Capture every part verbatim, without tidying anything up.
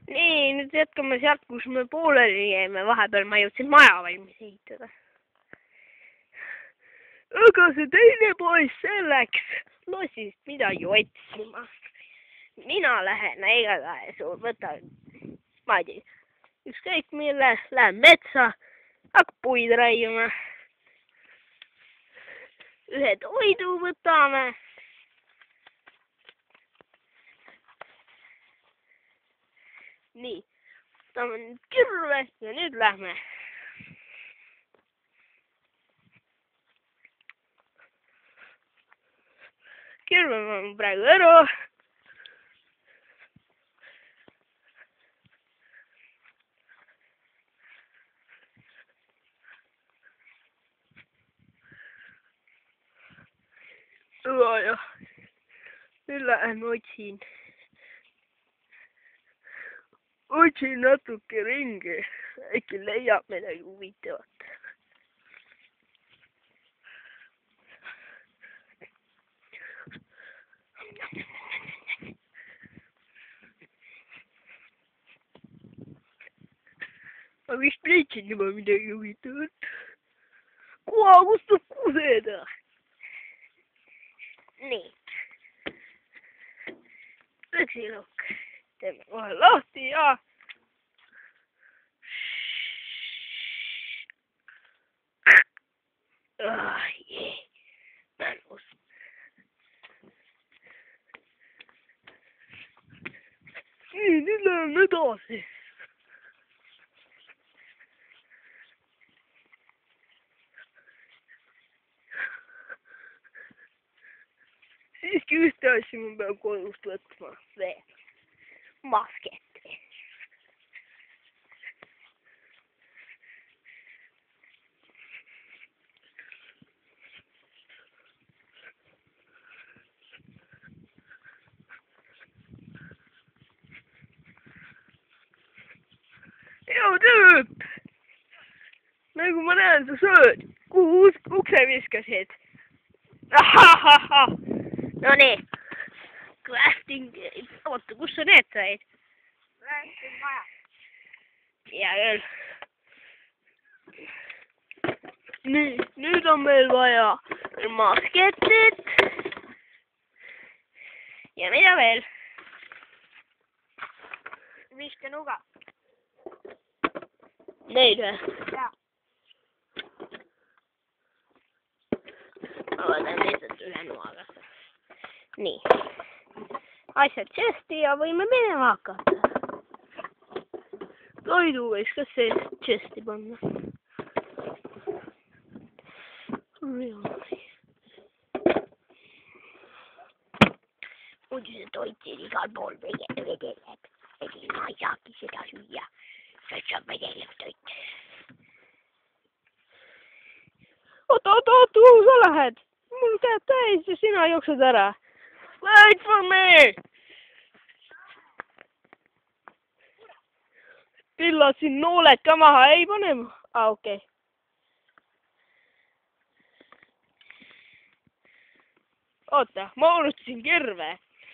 Nii, nüüd jätkame sealt, kus me pooleli jäime. Vahepeal ma jõudsin maja valmis ehitada. Aga see teine poiss, see läks lossist midagi otsima. Mina lähen igatahes, võtan, ma ei tea, ükskõik mille, lähen metsa, hakkab puid raiuma. Ühe toidu võtame. Nii, võtame nüüd kirve ja nüüd lähme. Kirve on praegu ära. Ja nüüd lähen otsin. Otsin natuke ringi, äkki leiab midagi huvitavat. Ma vist leidsin juba midagi huvitavat. Koha kustub kuseda. Nii. Püksilukk. Teeme kohe lahti ja... Ah, jee. Mänus. Nii, nüüd läheme edasi. Siiski ühte asja ma pean kodust võtma veel. Masketi. Joo tüüp! Nagu ma näen, sa sööd. Kuhu ukse viskasid? Ahahaha! No nii. Crafting... Oota, kus sa need said? Crafting maja. Ja küll. Nii, nüüd on meil vaja masketit. Ja mida veel? Viiske nuga. Neid või? Jaa. Ma võtan lihtsalt ühe nuaga. Nii. Asjad chesti ja võime minema hakata. Toidu võiks ka see chesti panna. Muidu see toit siin igal pool vedeleb. Egi ma ei saagi seda süüa. Sest on vedeleb toit. Oota, oota, oota, kuhu sa lähed? Mul käed täis ja sina jooksed ära. Wait for me! Pillasin nooled ka maha, ei pane ma. Ah, okei. Okay. Oota, ma unustasin kirve.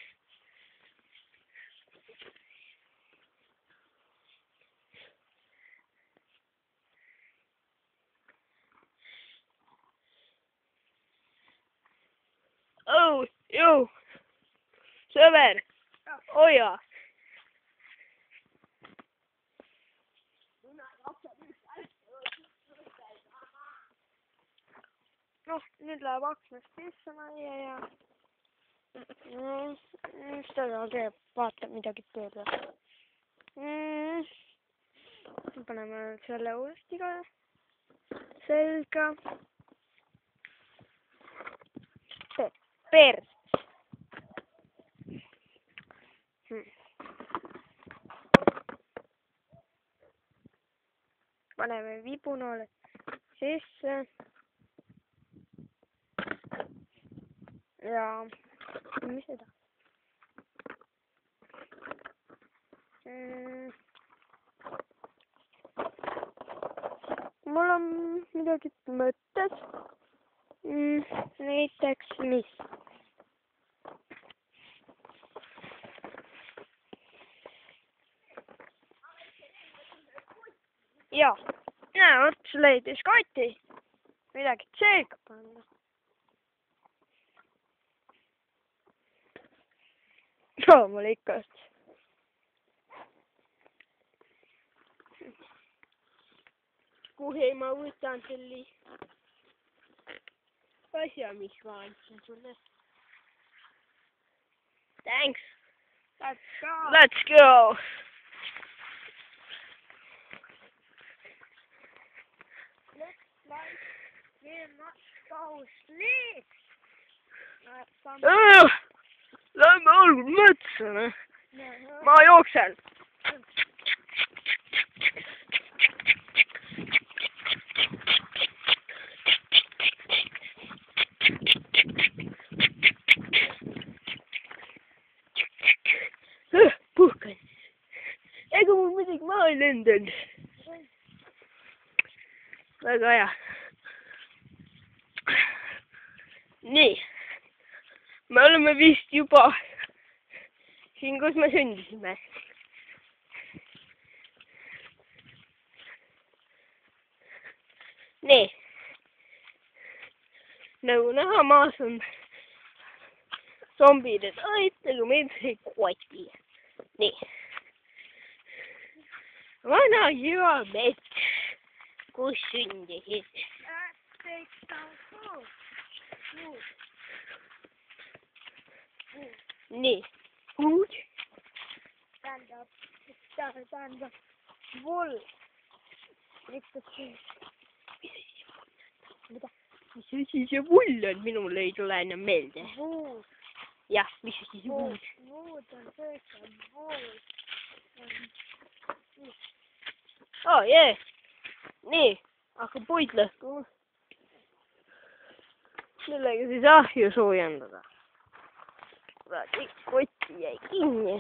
Oh, joo. Sõber. Oja. Noh, nüüd läheb aknast sisse majja ja... Mis ta seal teeb? Vaatab midagi tööle. Mm. Paneme selle uuesti ka selga. Pers. Hmm. Paneme vibunoole sisse. Ja mis seda? Mm. Mul on midagi mõttes. Mm. Näiteks mis? Joo. Nää ots leidis koitti midagi seega panna. Loomulikult. Kuhi ma võtan selle asja, mis ma andsin sulle. Thanks. Let's go. Let's go. Looks like we're not so sleep. Uh, Lähme algul metsa, noh. Ma jooksen. Puhkan. Ega mul midagi maha ei lendanud. Väga hea. Nii. Me oleme vist juba siin, kus me sündisime. Nii. Nagu näha, maas on zombid, et aitega meid ei koti. Nii. Vana hea mets, kus sündisid. Let's take some food. Food. Nii. Food. Tähendab, tähendab, vool. Mitte siin. Mida? Mis asi see vull on? Minule ei tule enam meelde. Vood. Jah, mis asi see vull? Vood on tõesti vood. Oh, jee. Nii. Hakkab puid lõhkuma. Millega siis ahju soojendada. Kuradi kotti jäi kinni.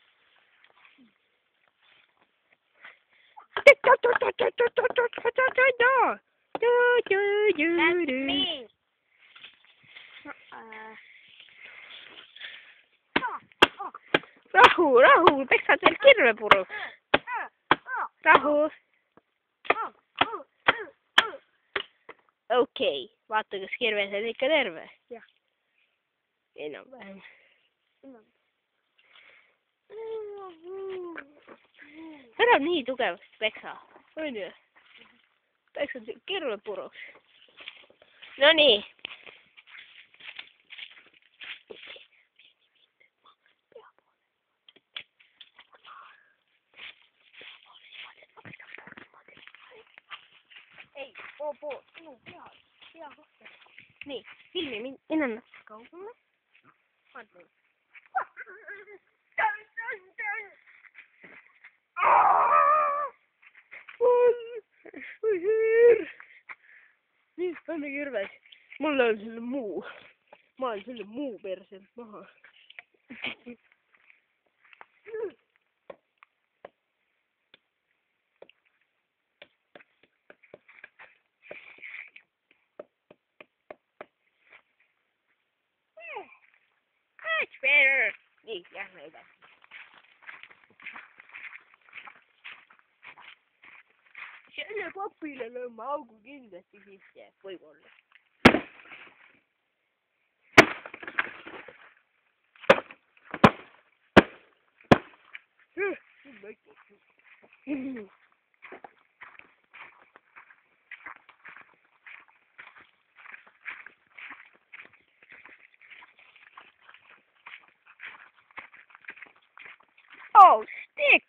That's me. Uh, rahu, rahu, peksad veel kirve puruks. Rahu. Okei, okay. Vaata, kas kirves on ikka terve. Jah. Enam-vähem. Ära nii tugevasti peksa, on ju? Peksad kirve puruks. No nii. ei, oo pool, minu pea, pea kohta. Nii, filmi min-, minna natuke kaugemale. Vaata. Nii, panne kirves. Mulle on selle muu. Ma olen selle muu perselt maha. Much better. Nii, lähme edasi. Selle papile lööme augu kindlasti sisse, võib-olla. Oh, stick!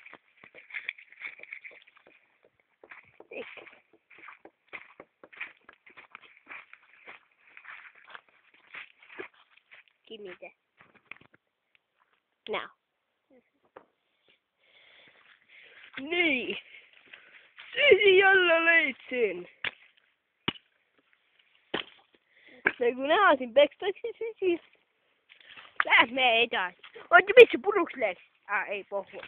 Stick. Give me that. Now. Nii. Süsi jälle leidsin. Nagu näha, siin pekstakse süsi. Lähme edasi. Oota, mis see puruks läks? Ah, ei pohhu.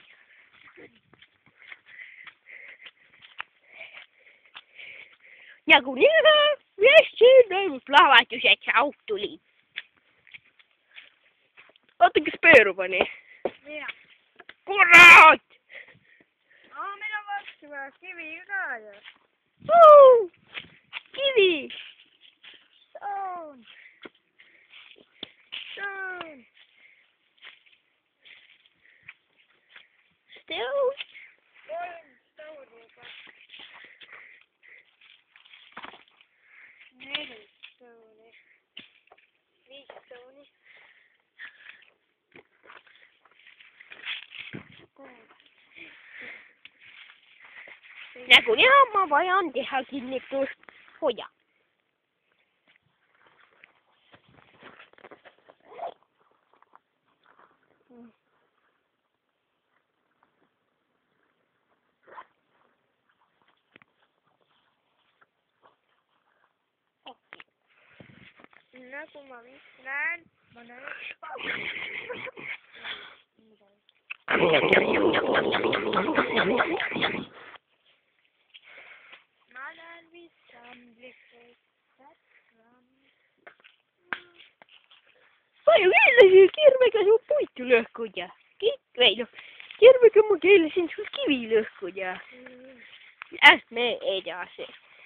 Nagu näha, just siin toimus plahvatus, et see auk tuli. Oota, kes pööru pani? Mina. Kurat! Aa, meil on vastu vaja kivi ka jo. Woo! Kivi! Stone! Stone! Stone! Kolme stone. Neljä stone. Viisi stone. Ja kun ihan mä vajan tehdä kiinni tuosta hoja. Mm. No kun mä näen, mä näen. Mä näen vissan blikkeet. Paljon keilläsin kirmekä sun puittulöhkoja. Ei no, kirmekä mä keilläsin sun kivilöhkoja. Äh, me ei jaa se.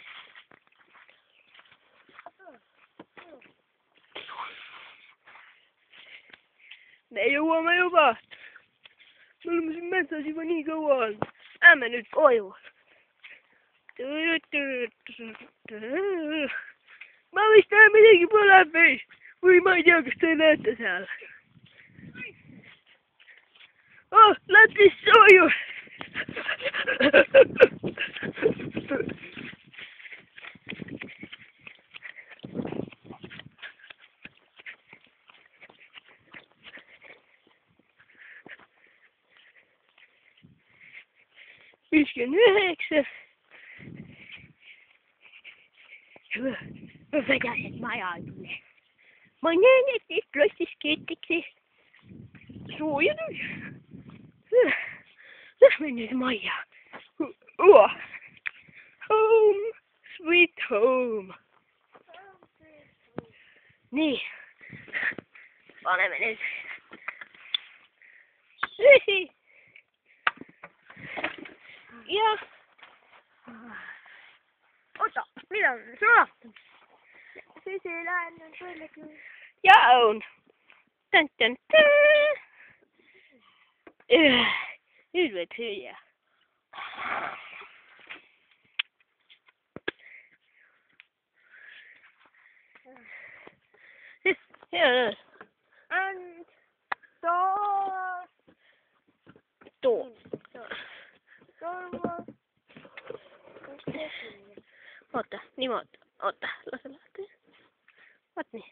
Me jouamme jopa. Me olemme sen metsässä jo niin kauan. Äämme nyt koivun. Mä mistään mitenkin puolella läpi. Voi mä en tiedä, onko te näette täällä. Oh, läpi soju! viisikymmentäyhdeksän. Hyvä. Mä vedän majaille. Mä näen, että nyt löysis kiittiksi. Suojelu. Lähme nyt Maija. Uo. Home. Sweet home. Niin. Panemme nyt. Ysi. Ja. Ota, mitä on sulattu? Sisiläinen pölky. Ja on. Tän tän tän. Äh. Nyt voit hyjää. Joo. And so. Tuo. Sormo. Ota, niin mä ota. Ota, lase lähtee. Ot niin.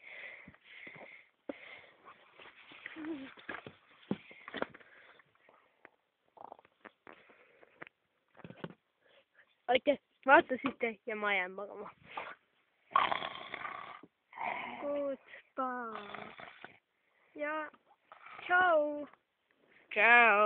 Oikein, vaata sitten ja mä jään makamaan. Goodbye. Ja ciao. Ciao.